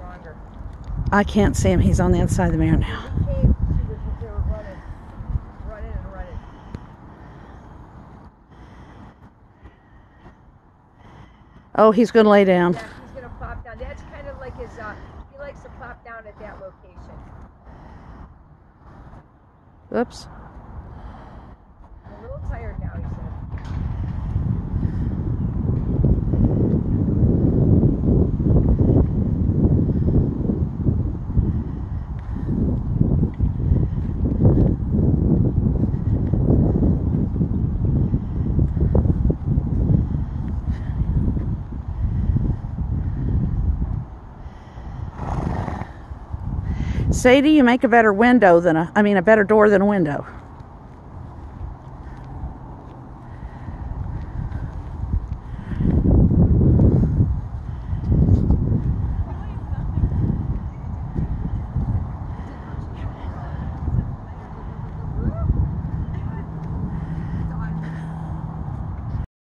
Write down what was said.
stronger. I can't see him. He's on the inside of the mirror now. He came. They were running and running. Oh, he's going to lay down. Yeah, he's going to plop down. That's kind of like his, he likes to plop down at that location. Oops. A little tired now, he said. Sadie, you make a better window than a better door than a window.